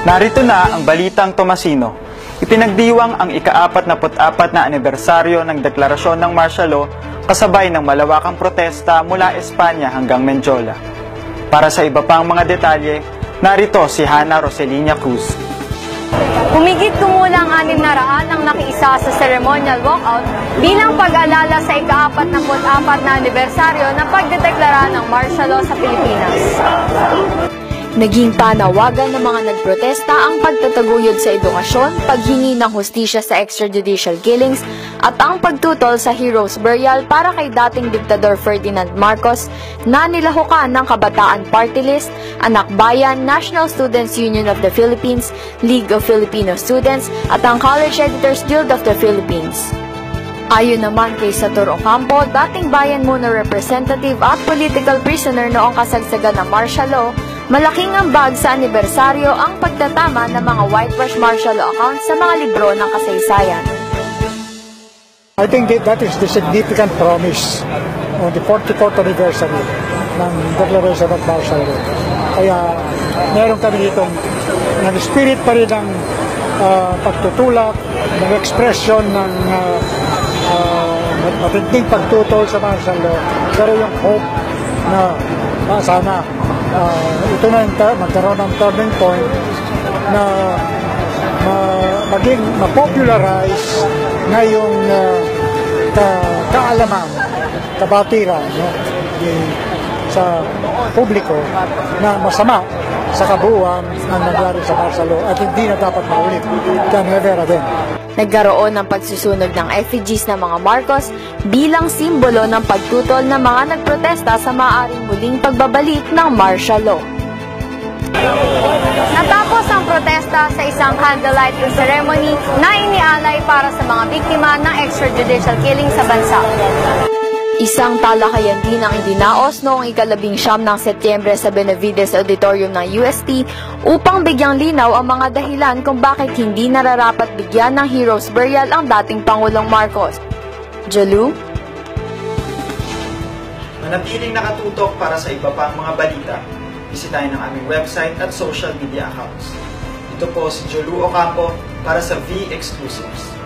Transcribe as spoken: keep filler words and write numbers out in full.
Narito na ang Balitang Tomasino. Ipinagdiwang ang ika-apat na put-apat na anibersaryo ng deklarasyon ng martial law kasabay ng malawakang protesta mula Espanya hanggang Menjola. Para sa iba pang mga detalye, narito si Hannah Roselina Cruz. Humigit kumulang anim na raan ang nakiisa sa ceremonial walkout bilang pag-alala sa ika-apat na put-apat na anibersaryo ng pagdedeklara ng martial law sa Pilipinas. Naging panawagan ng mga nagprotesta ang pagtataguyod sa edukasyon, paghingi ng hustisya sa extrajudicial killings, at ang pagtutol sa heroes burial para kay dating Diktador Ferdinand Marcos na nilahukan ng Kabataan Party List, Anak Bayan, National Students Union of the Philippines, League of Filipino Students, at ang College Editors Guild of the Philippines. Ayon naman kay Sator Ocampo, dating Bayan Muna representative at political prisoner noong kasagsagan ng martial law, malaking ambag sa anibersaryo ang pagtatama ng mga whitewash martial law accounts sa mga libro ng kasaysayan. I think that, that is the significant promise on the forty-fourth anniversary ng Declaration of Martial Law. Kaya meron kami ditong nag-spirit pa rin ng uh, pagtutulak, ng expression ng uh, uh, matinding pagtutol sa martial law, pero yung hope na uh, sana uh, ito na yung magkaroon ng turning point na ma maging ma-popularize na yung uh, ka kaalaman, kabatiran, no, di, sa publiko na masama sa kabuuan ang nangyari sa martial law at hindi na dapat maulit. Can never again. Nagkaroon ng pagsusunog ng effigies ng mga Marcos bilang simbolo ng pagtutol ng mga nagprotesta sa maaaring muling pagbabalik ng martial law. Natapos ang protesta sa isang candlelight ceremony na inialay para sa mga biktima ng extrajudicial killing sa bansa. Isang talakayan din ang idinaos noong ikalabing siyam ng Setyembre sa Benavides Auditorium ng U S T upang bigyang linaw ang mga dahilan kung bakit hindi nararapat bigyan ng heroes burial ang dating Pangulong Marcos. Jolu? Manatiling nakatutok para sa iba pang mga balita. Bisitahin ang aming website at social media accounts. Ito po si Jolu Ocampo para sa V Exclusives.